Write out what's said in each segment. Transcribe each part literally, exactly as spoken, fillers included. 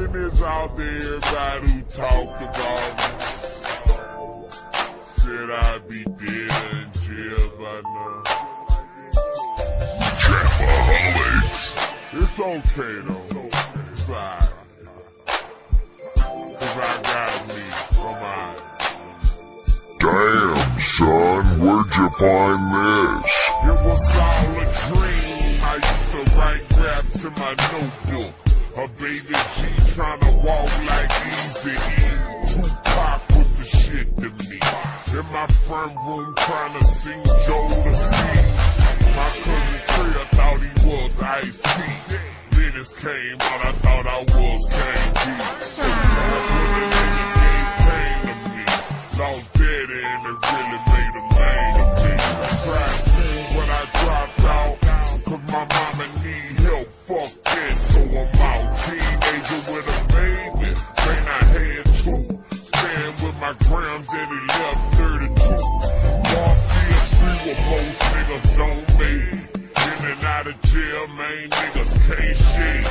putting this out there, everybody who talked about me said I'd be dead in jail by now. It's okay though, it's alright. Cause I got me, I'm alright. Damn, son, where'd you find this? It was all a dream. I used to write raps in my notebook. A baby G tryna walk like Easy E. Tupac was the shit to me. In my front room tryna sing Joe the Sea. My cousin Trey thought he was Ice-T. Dennis came out, I thought I was K D. That's when the nigga game came to me. Lost daddy and it really made a man of me. Cried soon when I dropped out, cause my mama need help. Fuck that, so I'm out. Teenager with a baby, man I had two. Staying with my grams and he left thirty-two. Warfield Street where most niggas don't make. In and out of jail, man, niggas can't shake.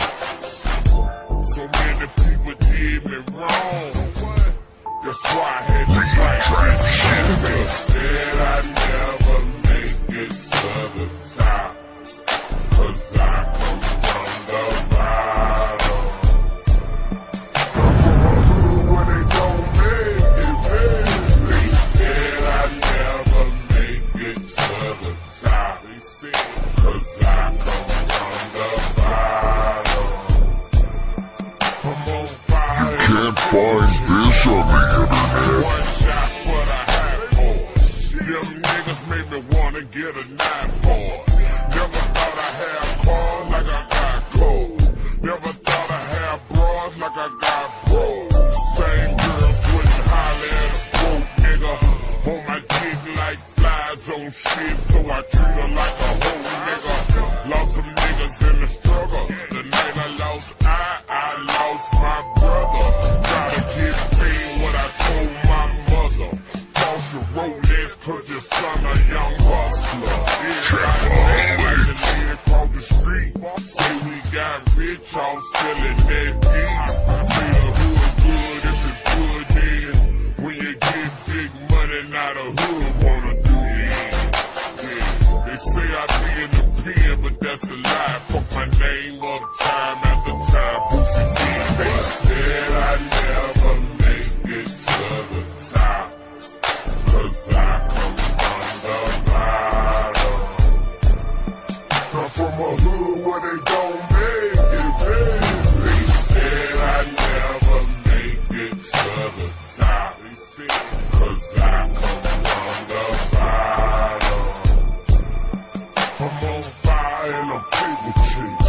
So many people did me wrong. That's why I had to fight this shit. They said I'd never make it to the top, cause I come from the bottom. Come from a hood where they don't make it, baby. They said I'd never make it to the top, they said, cause I come from the bottom. I'm on fire. You can't find this on the internet. One shot for the hot boys. Them niggas made me wanna get a nine boy. Never thought I had cars like I got cold. Never thought I had bras like I got bros. Same girls wouldn't holler at a broke nigga. On my dick like flies on shit, so I treat her like a whole nigga. Lost some niggas in the struggle. The night I lost I, I lost my brother. Gotta get paid what I told my mother. False your Rolex, cause your son a young hustler. Everybody like the lady across the street. Say we got rich off selling that beat. Say the hood good if it's good then. When you get big money, now the hood wanna do it. Yeah. They say I be in the pen, but that's a lie. Fuck my name up time after time. Boosie D. They said I'd never make it to the top, cause I come from the bottom. Come from a hood where they don't make it, baby. They said I'd never make it to the top, they said, cause I come from the bottom. I'm on fire and I'm paper chase.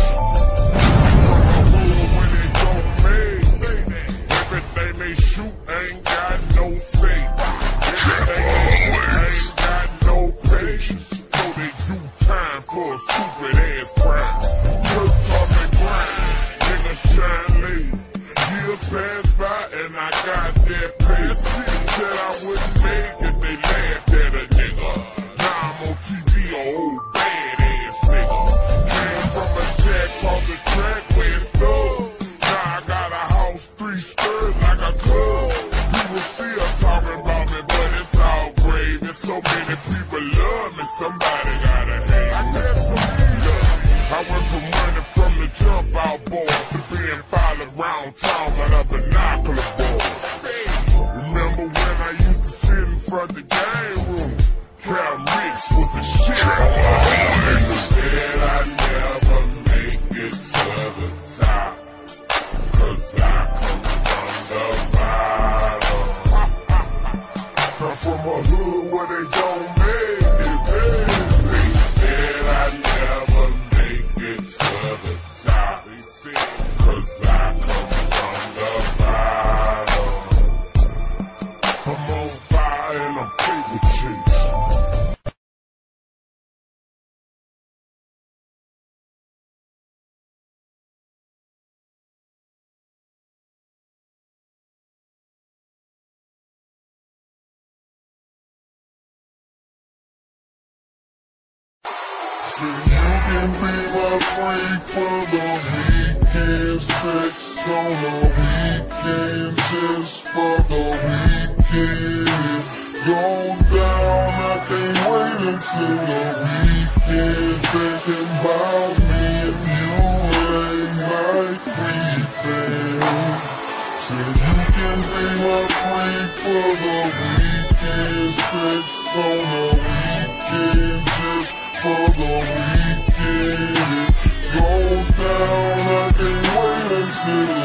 Everything they shoot ain't got no say. Everything they ain't got no patience. So they do time for a stupid ass crime. Just talking grind, niggas shine late. Years pass by and I got that pay. Said I wouldn't make it, they laughed at a nigga. Now I'm on T V, a old badass nigga. Came from a jack off the track where it's thug. Now I got a house, three stirred like a club. People still talking about me, but it's all grave. And so many people love me, somebody gotta hate me. I went from running from the jump out boy to being followed around town by the binocular boy. Remember when I used to sit in front of the game room? Cal Rich was the shit. Said I'd never make it to the top, cause I come from the bottom. Come from a hood where they don't make it, baby. They said I'd never make it to the top, they said, cause I come from the bottom. I'm on fire and I'm paper chase. So you can be my freak for the weekend, sex on the weekend, just for the weekend. Go down, I can't wait until the weekend, thinking about me and you ain't like creeping. So you can be my freak for the weekend, sex on the weekend, just for the weekend. Go down, I can't wait until